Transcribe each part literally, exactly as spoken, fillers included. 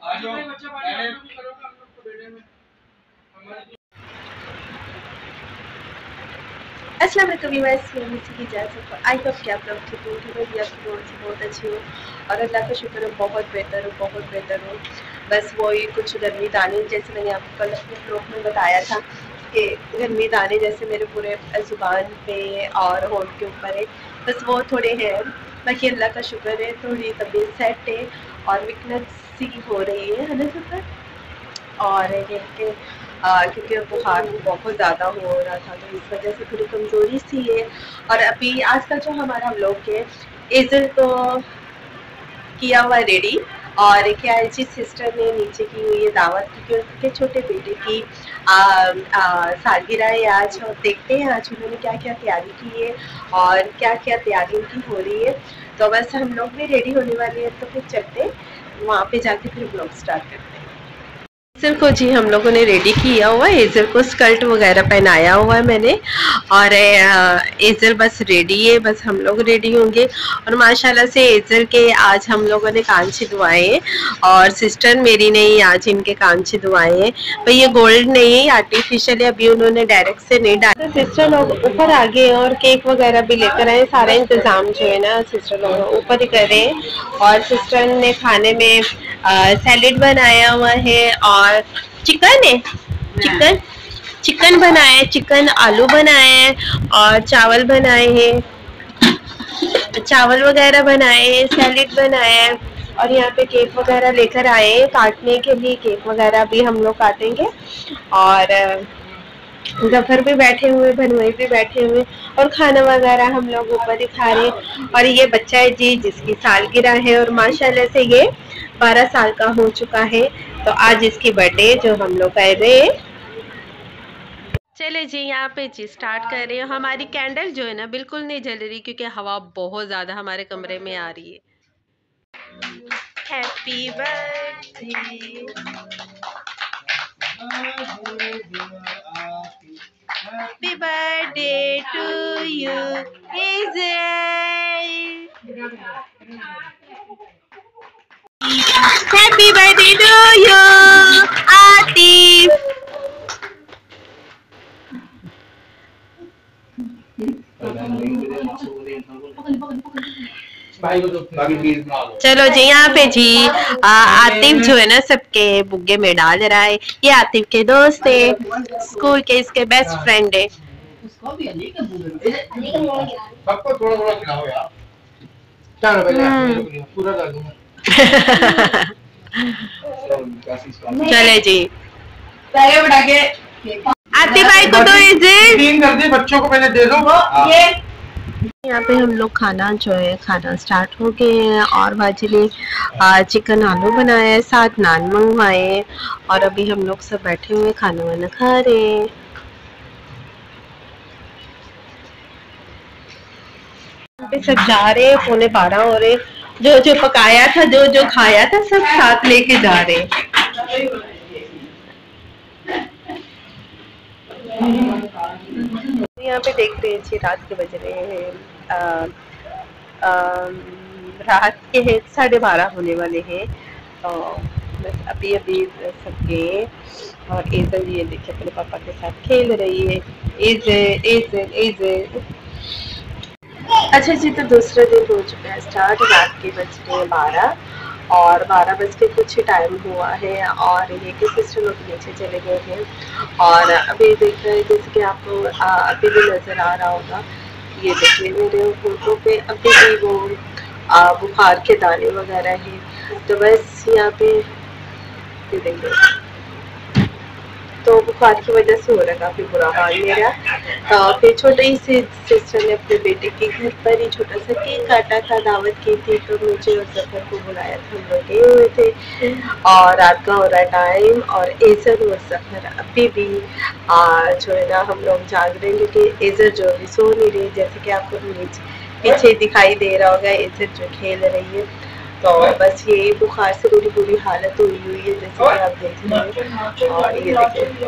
अस्सलाम वालेकुम व्यूअर्स, मैं मुझे की जा सकता आई होप कि आप लोग ठीक होंगे। मैं भी आपकी दुआ से बहुत अच्छी हूँ और अल्लाह का शुक्र है बहुत बेहतर हूँ, बहुत बेहतर हूँ। बस वही कुछ गर्मी दाने, जैसे मैंने आपको कल अपने ब्लॉग में बताया था कि गर्मी दाने जैसे मेरे पूरे ज़ुबान पे और होंठ के ऊपर है, बस वो थोड़े हैं। बाकी अल्लाह का शुक्र है थोड़ी तबीयत सेट है और वीकनेस सी हो रही है है ना सफर। और ये कि क्योंकि बुखार बहुत ज़्यादा हो रहा था तो इस वजह से थोड़ी कमज़ोरी सी है। और अभी आज का जो हमारा ब्लॉग है इज़र को किया हुआ रेडी, और क्या है जी सिस्टर ने नीचे की हुई है दावत, क्योंकि उनके छोटे बेटे की सालगिरह है आज, और देखते हैं आज उन्होंने क्या क्या तैयारी की है और क्या क्या तैयारी उनकी हो रही है। तो बस हम लोग भी रेडी होने वाले हैं, तो फिर चलते हैं वहाँ पे जाके फिर ब्लॉग स्टार्ट करते हैं। एजर को जी हम लोगों ने रेडी किया हुआ है, एजर को स्कर्ट वगैरह पहनाया हुआ है मैंने, और एजर बस रेडी है, बस हम लोग रेडी होंगे। और माशाल्लाह से एजर के आज हम लोगों ने कान छिदवाए हैं, और सिस्टर मेरी ने ही आज इनके कान छिदवाए हैं। पर ये गोल्ड नहीं है, आर्टिफिशियल है, अभी उन्होंने डायरेक्ट से नहीं डाला। तो सिस्टर लोग ऊपर आ गए और केक वगैरह भी लेकर आए, सारा इंतजाम जो है ना सिस्टर लोग ऊपर ही कर रहे हैं। और सिस्टर ने खाने में सैलेड बनाया हुआ है और चिकन है, चिकन चिकन बनाए, चिकन आलू बनाए हैं और चावल बनाए हैं, चावल वगैरह बनाए हैं, सैलेड बनाए हैं। और यहाँ पे केक वगैरह लेकर आए हैं काटने के लिए, केक वगैरह भी हम लोग काटेंगे। और जफर भी बैठे हुए, भनोई भी बैठे हुए, और खाना वगैरह हम लोग ऊपर ही खा रहे हैं। और ये बच्चा है जी जिसकी सालगिरह है, और माशाल्लाह से ये बारह साल का हो चुका है, तो आज इसकी बर्थडे जो हम लोग कर रहे हैं। चले जी यहाँ पे जी स्टार्ट कर रहे हैं। हमारी कैंडल जो है ना बिल्कुल नहीं जल रही, क्योंकि हवा बहुत ज़्यादा हमारे कमरे में आ रही है। Happy birthday, happy birthday to you Israil, happy birthday to you Atif. चलो जी यहाँ पे जी आ, आतिफ जो है ना सबके बुग्गे में डाल रहा है। ये आतिफ के दोस्त है, स्कूल के इसके बेस्ट फ्रेंड है। सबको थोड़ा थोड़ा खिलाओ यार, पूरा डाल दूंगा। चले जी आतिफ भाई को तो तीन कर दी, बच्चों को पहले दे दो। ये यहाँ पे हम लोग खाना जो है खाना स्टार्ट हो गए हैं, और बाजी ने चिकन आलू बनाया है, साथ नान मंगवाए हैं, और अभी हम लोग सब बैठे हुए खाना वाना खा रहे हैं। यहाँ पे सब जा रहे हैं, पौने बारह हो रहे, जो जो पकाया था जो जो खाया था सब साथ लेके जा रहे हैं। यहाँ पे देखते हैं जी रात के बज रहे हैं आ, आ, रात के हैं साढ़े बारह होने वाले हैं। तो बस अभी अभी सब गए, और एजल ये देखिए अपने पापा के साथ खेल रही है। एजल एजल एजल अच्छा जी, तो दूसरा दिन हो चुका है स्टार्ट, रात के बज रहे हैं बारह, और बारह बज के कुछ टाइम हुआ है, और ये कि सिस्टर लोग नीचे चले गए हैं। और अभी देख रहे हैं जैसे कि आपको अभी भी नज़र आ रहा होगा, ये देखिए मेरे होठों पे अभी भी वो आ, बुखार के दाने वगैरह हैं। तो बस यहाँ पे ये देखिए, तो बुखार की वजह से हो रहा है काफ़ी बुरा हाल मेरा। तो फिर छोटे ही से सिस्टर ने अपने बेटे के घर पर ही छोटा सा केक काटा था, दावत की थी, तो मुझे और सफ़र को बुलाया था, हम लोग गए हुए थे। और रात का हो रहा टाइम, और एजर और सफ़र अभी भी आ, जो है ना हम लोग जाग रहे हैं, क्योंकि एजर जो अभी सो नहीं रही, जैसे कि आपको नीचे पीछे दिखाई दे रहा होगा एजर जो खेल रही है। तो बस ये बुखार से बड़ी बुरी हालत हुई हुई है, जैसे कि आप देख रहे हैं। और ये देखिए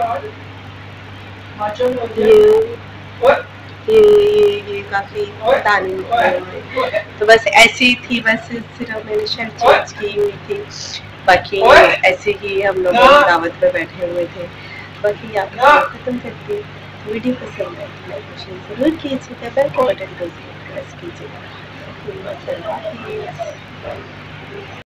ये ये ये काफ़ी दाने निकले हुए, तो बस ऐसी थी, बस सिर्फ मैंने शर्ट चेंज की हुई थी। बाकी ऐसे ही हम लोग दावत में बैठे हुए थे। बाकी आप खत्म करती हूँ। वीडियो पसंद है तो लाइक शेयर जरूर कीजिएगा, बेल के बटन को जरूर प्रेस कीजिएगा।